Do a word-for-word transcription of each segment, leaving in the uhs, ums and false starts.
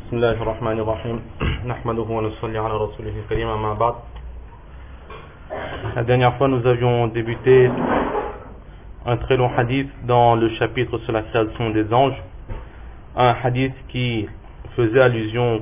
بسم الله الرحمن الرحيم نحمده ونصلي على رسوله الكريم أما بعد. La dernière fois nous avions débuté un très long hadith dans le chapitre sur la création des anges, un hadith qui faisait allusion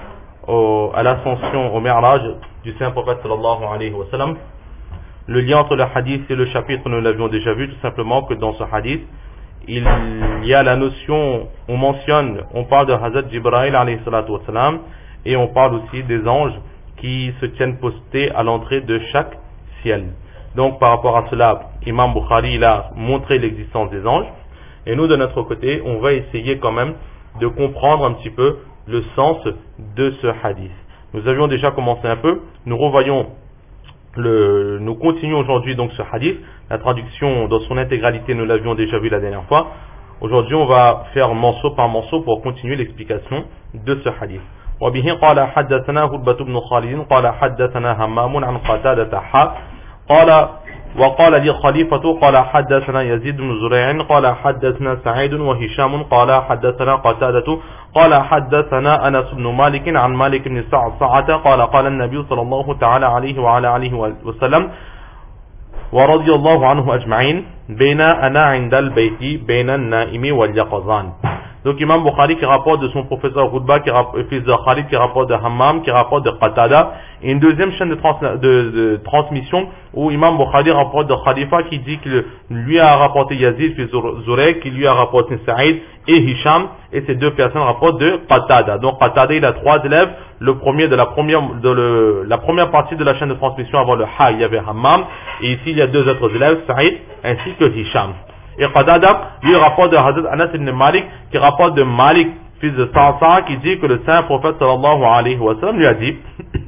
au, à l'ascension au Mi'raj du saint prophète sallallahu alayhi wa sallam. Le lien entre le hadith et le chapitre, nous l'avions déjà vu, tout simplement que dans ce hadith il y a la notion, on mentionne, on parle de Hazrat Jibril alayhi salatu wa salam, et on parle aussi des anges qui se tiennent postés à l'entrée de chaque ciel. Donc par rapport à cela, Imam Bukhari il a montré l'existence des anges, et nous de notre côté on va essayer quand même de comprendre un petit peu le sens de ce hadith. Nous avions déjà commencé un peu, nous revoyons le, nous continuons aujourd'hui donc ce hadith. La traduction dans son intégralité nous l'avions déjà vu la dernière fois. Aujourd'hui on va faire morceau par morceau pour continuer l'explication de ce hadith. وبه قال حدثنا هدبة بن خالد قال حدثنا همام عن قتادة حا قال وقال لي خليفة قال حدثنا يزيد بن زريع قال حدثنا سعيد وهشام قال حدثنا قتادة قال حدثنا أنس بن مالك عن مالك بن صعصعة قال قال النبي صلى الله تعالى عليه وعلى آله وسلم ورضي الله عنه أجمعين بين أنا عند البيت بين النائم واليقظان. Donc Imam Bukhari qui rapporte de son professeur Hudba, qui rapporte, fils de Khalid, qui rapporte de Hammam, qui rapporte de Qatada, et une deuxième chaîne de, trans, de, de transmission où Imam Bukhari rapporte de Khalifa qui dit que lui a rapporté Yazid, fils de Zurek, qui lui a rapporté Saïd et Hisham, et ces deux personnes rapportent de Qatada. Donc Qatada il a trois élèves, le premier de la première, de le, la première partie de la chaîne de transmission avant le Ha, il y avait Hammam, et ici il y a deux autres élèves, Saïd ainsi que Hisham. Et Qatada, lui, rapporte de Hazrat Anas ibn Malik, qui rapporte de Malik, fils de Sa'sa, qui dit que le saint prophète sallallahu alayhi wa sallam lui a dit,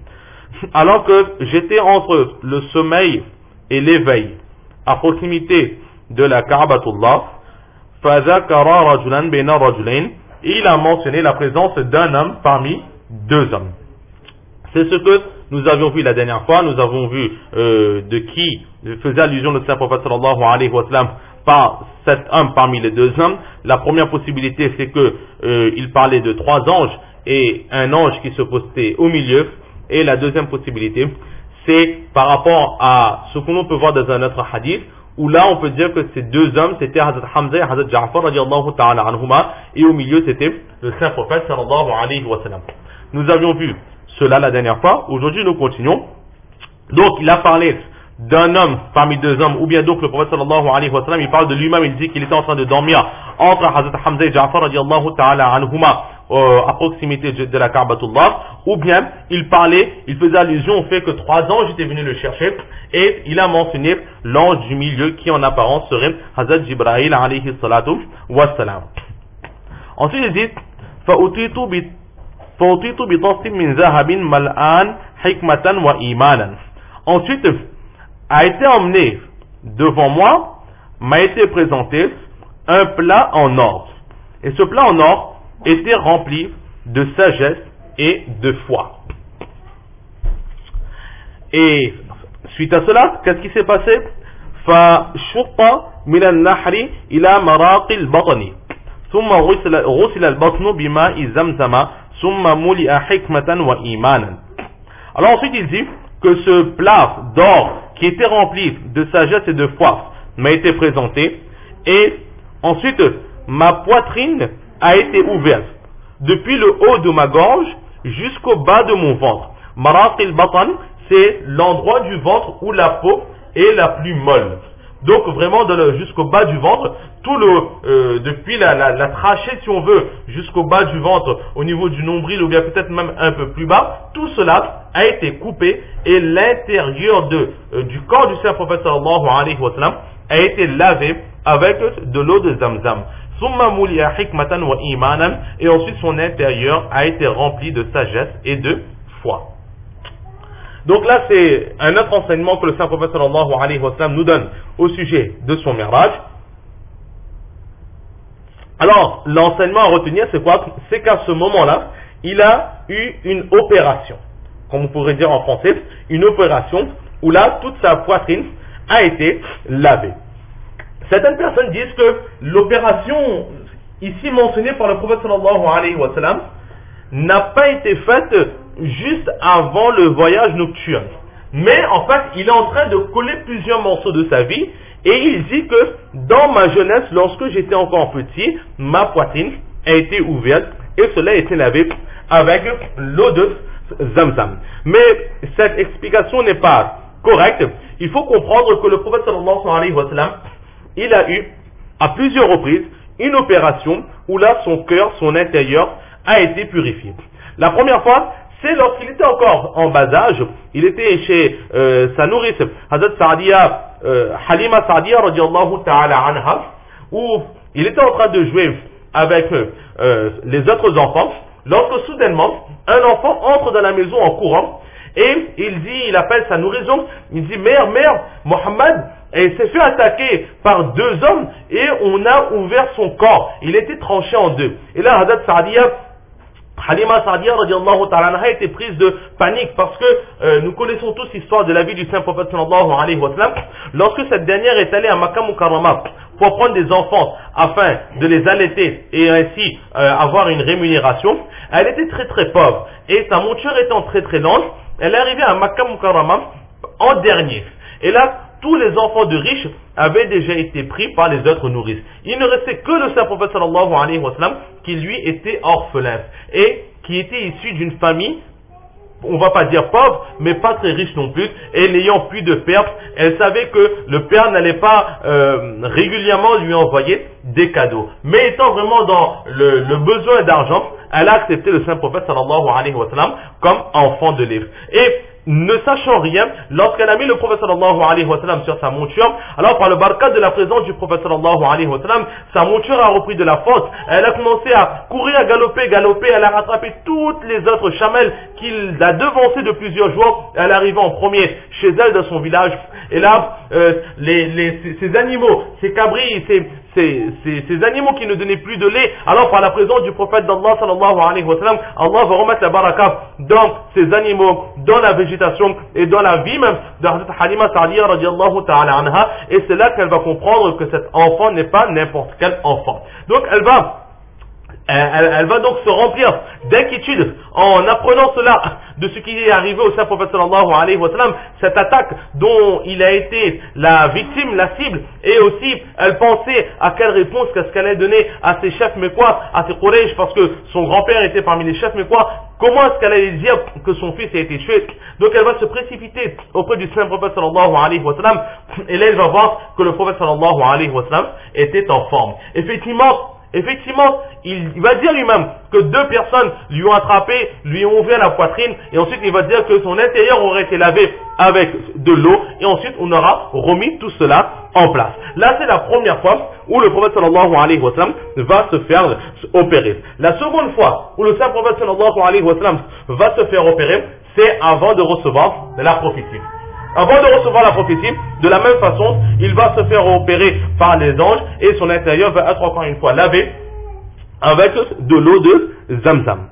alors que j'étais entre le sommeil et l'éveil, à proximité de la Ka'batullah, fazakara rajulan bayna rajulain, et il a mentionné la présence d'un homme parmi deux hommes. C'est ce que nous avions vu la dernière fois, nous avons vu euh, de qui faisait allusion le saint prophète sallallahu alayhi wa sallam par cet homme parmi les deux hommes. La première possibilité c'est que euh, il parlait de trois anges et un ange qui se postait au milieu, et la deuxième possibilité c'est par rapport à ce que l'on peut voir dans un autre hadith où là on peut dire que ces deux hommes c'était Hazrat Hamza et Hazrat Ja'far radiallahu ta'ala anhuma, et au milieu c'était le saint prophète sallallahu alayhi wa sallam. Nous avions vu cela la dernière fois, aujourd'hui nous continuons. Donc il a parlé d'un homme parmi deux hommes, ou bien donc le prophète sallallahu alayhi wa sallam il parle de lui-même, il dit qu'il était en train de dormir entre Hazrat Hamza et Ja'far radiallahu ta'ala anhuma euh, à proximité de, de la Ka'batullah, ou bien il parlait, il faisait allusion au fait que trois anges étaient venus le chercher, et il a mentionné l'ange du milieu qui en apparence serait Hazrat Jibril alayhi salatu wa salam. Ensuite il dit فَأُتِيتُ بِتْ فَأُتِيتُ بِطَصٍ مِنْ ذَهَبٍ مَلْآنٍ حِكْمَةً وَإِيمَانًا. Ensuite a été emmené devant moi, m'a été présenté un plat en or. Et ce plat en or était rempli de sagesse et de foi. Et suite à cela, qu'est-ce qui s'est passé? فَشُطَّ مِنَ النَّحْرِ إِلَى مَرَاقِ الْبَطْنِ ثُمَّ غُسِلَ الْبَطْنُ بِمَاءِ زَمْزَمَ ثُمَّ مُلِئَ حِكْمَةً وَإِيمَانًا. Alors ensuite il dit que ce plat d'or qui était rempli de sagesse et de foi m'a été présenté, et ensuite ma poitrine a été ouverte depuis le haut de ma gorge jusqu'au bas de mon ventre. Maraq al-batan, c'est l'endroit du ventre où la peau est la plus molle. Donc vraiment jusqu'au bas du ventre, tout le euh, depuis la, la, la trachée si on veut jusqu'au bas du ventre, au niveau du nombril ou bien peut-être même un peu plus bas, tout cela a été coupé, et l'intérieur de euh, du corps du saint prophète sallallahu alayhi wa sallam a été lavé avec de l'eau de Zamzam. Summa muliya hikmatan wa imanan, et ensuite son intérieur a été rempli de sagesse et de foi. Donc là c'est un autre enseignement que le saint prophète sallallahu alayhi wa sallam nous donne au sujet de son Mi'raj. Alors l'enseignement à retenir c'est quoi? C'est qu'à ce moment-là il a eu une opération, comme on pourrait dire en français, une opération où là toute sa poitrine a été lavée. Certaines personnes disent que l'opération ici mentionnée par le prophète sallallahu alayhi wa sallam n'a pas été faite juste avant le voyage nocturne. Mais en fait, il est en train de coller plusieurs morceaux de sa vie et il dit que dans ma jeunesse, lorsque j'étais encore petit, ma poitrine a été ouverte et cela a été lavé avec l'eau de Zamzam. Mais cette explication n'est pas correcte. Il faut comprendre que le prophète sallallahu alayhi wa sallam, il a eu à plusieurs reprises une opération où là son cœur, son intérieur a été purifié. La première fois, c'est lorsqu'il était encore en bas âge, il était chez euh, sa nourrice, Hazrat Sa'diya, euh, Halima Sa'diya radiallahu ta'ala anha, où il était en train de jouer avec euh, les autres enfants, lorsque soudainement, un enfant entre dans la maison en courant, et il dit, il appelle sa nourrice, il dit, mère, mère, Mohammed, il s'est fait attaquer par deux hommes, et on a ouvert son corps, il était tranché en deux. Et là, Hazrat Sa'diya, Halima Sa'diya radiallahu ta'ala anha était prise de panique parce que euh, nous connaissons tous l'histoire de la vie du saint prophète sallallahu alayhi wa sallam. Lorsque cette dernière est allée à Makkah Mukarramah pour prendre des enfants afin de les allaiter et ainsi euh, avoir une rémunération, elle était très très pauvre et sa monture étant très très lente, elle est arrivée à Makkah Mukarramah en dernier. Et là, tous les enfants de riches avaient déjà été pris par les autres nourrices. Il ne restait que le saint prophète sallallahu alayhi wa sallam qui lui était orphelin et qui était issu d'une famille, on ne va pas dire pauvre, mais pas très riche non plus, et n'ayant plus de père, elle savait que le père n'allait pas euh, régulièrement lui envoyer des cadeaux. Mais étant vraiment dans le, le besoin d'argent, elle a accepté le saint prophète sallallahu alayhi wa sallam comme enfant de lèvres. Et ne sachant rien, lorsqu'elle a mis le prophète sallallahu alayhi wa sallam sur sa monture, alors par le baraka de la présence du prophète sallallahu alayhi wa sallam, sa monture a repris de la force, elle a commencé à courir, à galoper, galoper, elle a rattrapé toutes les autres chamelles qu'il a devancées de plusieurs jours, elle arrive en premier chez elle dans son village, et là, euh, les, les, ces, ces animaux, ces cabris, ces, ces, ces, ces animaux qui ne donnaient plus de lait, alors par la présence du prophète d'Allah sallallahu alayhi wa sallam, Allah va remettre la baraka dans ces animaux, dans la végétation, et dans la vie même de Hazrat Halima Sa'diya radiallahu ta'ala anha, et c'est là qu'elle va comprendre que cet enfant n'est pas n'importe quel enfant. Donc elle va Elle, elle va donc se remplir d'inquiétude en apprenant cela de ce qui est arrivé au saint prophète sallallahu alayhi wa sallam, cette attaque dont il a été la victime, la cible, et aussi elle pensait à quelle réponse, qu'est-ce qu'elle allait donner à ses chefs mécois, à ses Quraysh, parce que son grand-père était parmi les chefs mécois. Comment est-ce qu'elle allait dire que son fils a été tué? Donc elle va se précipiter auprès du saint prophète sallallahu alayhi wa sallam, et là elle va voir que le prophète sallallahu alayhi wa sallam était en forme. Effectivement, Effectivement, il va dire lui-même que deux personnes lui ont attrapé, lui ont ouvert la poitrine, et ensuite il va dire que son intérieur aurait été lavé avec de l'eau, et ensuite on aura remis tout cela en place. Là, c'est la première fois où le prophète sallallahu alayhi wa sallam va se faire opérer. La seconde fois où le saint prophète sallallahu alayhi wa sallam va se faire opérer, c'est avant de recevoir la prophétie. Avant de recevoir la prophétie, de la même façon, il va se faire opérer par les anges et son intérieur va être encore une fois lavé avec de l'eau de Zamzam.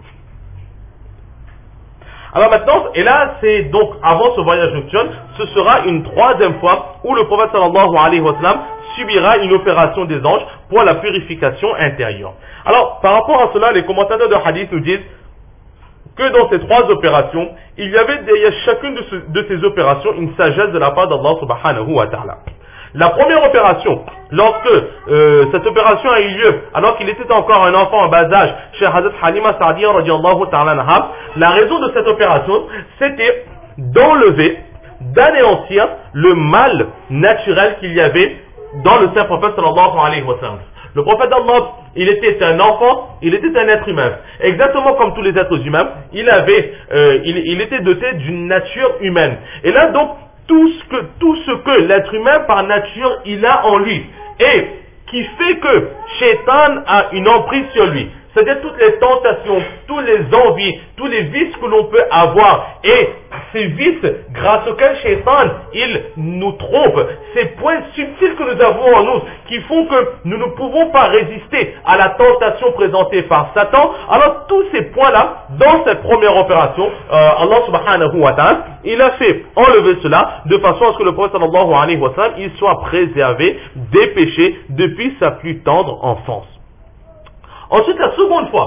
Alors maintenant, et là c'est donc avant ce voyage nocturne, ce sera une troisième fois où le prophète sallallahu alayhi wa sallam subira une opération des anges pour la purification intérieure. Alors par rapport à cela, les commentateurs de hadith nous disent que dans ces trois opérations, il y avait derrière chacune de, ce, de ces opérations une sagesse de la part d'Allah subhanahu wa ta'ala. La première opération, lorsque euh, cette opération a eu lieu, alors qu'il était encore un enfant en bas âge, chez Hazrat Halima Sa'diya radiallahu ta'ala anha, la raison de cette opération, c'était d'enlever, d'anéantir le mal naturel qu'il y avait dans le saint prophète sallallahu alayhi wa sallam. Le prophète d'Allah, il était un enfant, il était un être humain. Exactement comme tous les êtres humains, il avait, euh, il, il était doté d'une nature humaine. Et là donc, tout ce que, tout ce que l'être humain par nature, il a en lui. Et qui fait que Shaitan a une emprise sur lui. C'est-à-dire toutes les tentations, tous les envies, tous les vices que l'on peut avoir. Et ces vices, grâce auxquels Shaitan, il nous trompe. Ces points subtils que nous avons en nous, qui font que nous ne pouvons pas résister à la tentation présentée par Satan. Alors tous ces points-là, dans cette première opération, euh, Allah subhanahu wa ta'ala, il a fait enlever cela de façon à ce que le prophète sallallahu alayhi wa sallam, il soit préservé des péchés depuis sa plus tendre enfance. Ensuite, la seconde fois,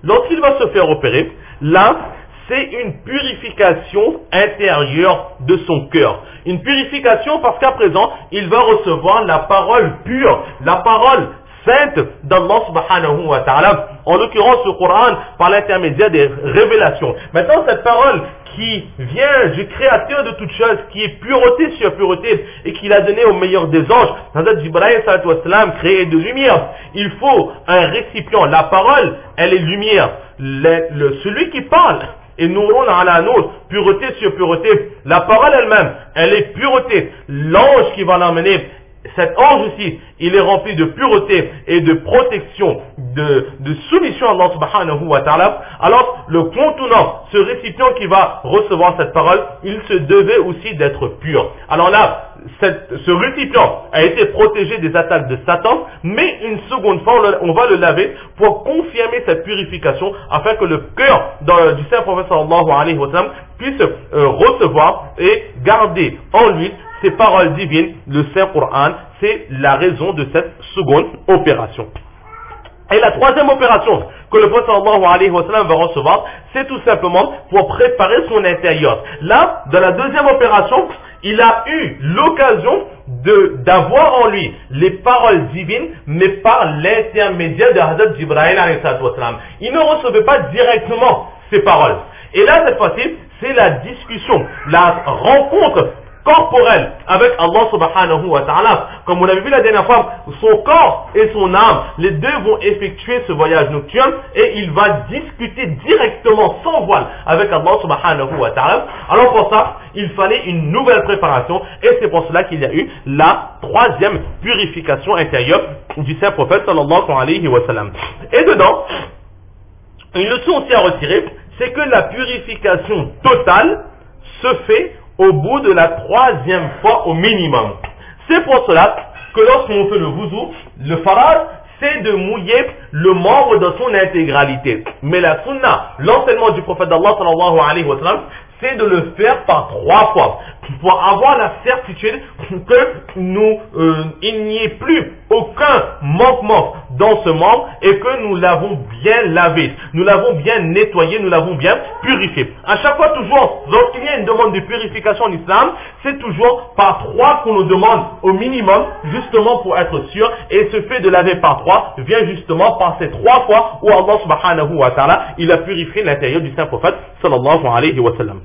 lorsqu'il va se faire opérer, là, c'est une purification intérieure de son cœur. Une purification parce qu'à présent, il va recevoir la parole pure, la parole sainte d'Allah subhanahu wa ta'ala, en l'occurrence le Coran par l'intermédiaire des révélations. Maintenant, cette parole qui vient du créateur de toutes choses, qui est pureté sur pureté et qu'il a donné au meilleur des anges, Hazrat Jibril sallallahu alayhi wa sallam, créé de lumière. Il faut un récipient. La parole, elle est lumière. Le, le, celui qui parle, et nourun ala nour, pureté sur pureté. La parole elle-même, elle est pureté. L'ange qui va l'emmener, cet ange aussi, il est rempli de pureté et de protection, de, de soumission à Allah subhanahu wa ta'ala. Alors, le contenant, ce récipient qui va recevoir cette parole, il se devait aussi d'être pur. Alors là, cette, ce récipient a été protégé des attaques de Satan, mais une seconde fois, on, le, on va le laver pour confirmer cette purification, afin que le cœur dans, du Saint Prophète sallallahu alayhi wa sallam puisse euh, recevoir et garder en lui ces paroles divines, le Saint Coran. C'est la raison de cette seconde opération. Et la troisième opération que le prophète sallallahu alayhi wa sallam va recevoir, c'est tout simplement pour préparer son intérieur. Là, dans la deuxième opération, il a eu l'occasion de d'avoir en lui les paroles divines, mais par l'intermédiaire de Hazrat Jibril alayhi wa sallam. Il ne recevait pas directement ces paroles. Et là, cette fois-ci, c'est la discussion, la rencontre corporelle avec Allah subhanahu wa ta'ala. Comme on avait vu la dernière fois, son corps et son âme, les deux vont effectuer ce voyage nocturne et il va discuter directement sans voile avec Allah subhanahu wa ta'ala. Alors pour ça, il fallait une nouvelle préparation et c'est pour cela qu'il y a eu la troisième purification intérieure du Saint Prophète sallallahu alayhi wa sallam. Et dedans, une leçon aussi à retirer, c'est que la purification totale se fait au bout de la troisième fois au minimum. C'est pour cela que lorsqu'on fait le wuzu, le farad, c'est de mouiller le membre dans son intégralité. Mais la sunna, l'enseignement du prophète d'Allah sallallahu alayhi wa sallam, c'est de le faire par trois fois pour avoir la certitude que nous, euh, il n'y ait plus aucun manquement dans ce membre et que nous l'avons bien lavé, nous l'avons bien nettoyé, nous l'avons bien purifié. À chaque fois, toujours, lorsqu'il y a une demande de purification en islam, c'est toujours par trois qu'on nous demande au minimum, justement pour être sûr, et ce fait de laver par trois vient justement par ces trois fois où Allah subhanahu wa ta'ala, il a purifié l'intérieur du saint prophète sallallahu alayhi wa sallam.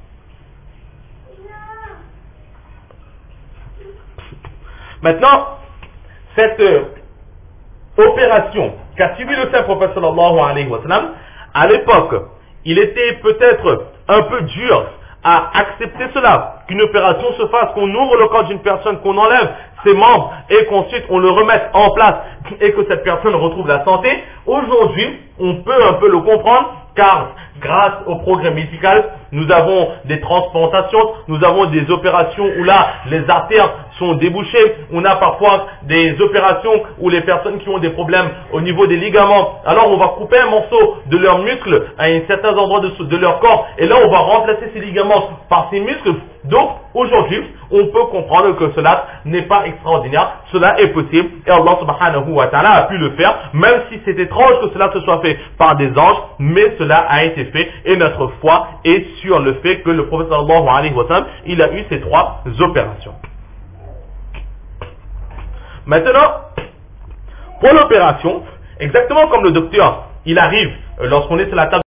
Maintenant, cette euh, opération qu'a suivi le saint prophète sallallahu alayhi wa sallam, à l'époque, il était peut-être un peu dur à accepter cela, qu'une opération se fasse, qu'on ouvre le corps d'une personne, qu'on enlève ses membres et qu'ensuite on le remette en place et que cette personne retrouve la santé. Aujourd'hui, on peut un peu le comprendre, car grâce au progrès médical, nous avons des transplantations, nous avons des opérations où là, les artères sont débouchées, on a parfois des opérations où les personnes qui ont des problèmes au niveau des ligaments, alors on va couper un morceau de leurs muscles à un certain endroit de, de leur corps, et là on va remplacer ces ligaments par ces muscles. Donc aujourd'hui, on peut comprendre que cela n'est pas extraordinaire, cela est possible, et Allah subhanahu wa ta'ala a pu le faire, même si c'est étrange que cela se soit fait par des anges, mais cela a été fait, et notre foi est sur le fait que le prophète sallallahu alayhi wa sallam, il a eu ces trois opérations. Maintenant, pour l'opération, exactement comme le docteur, il arrive lorsqu'on est sur la table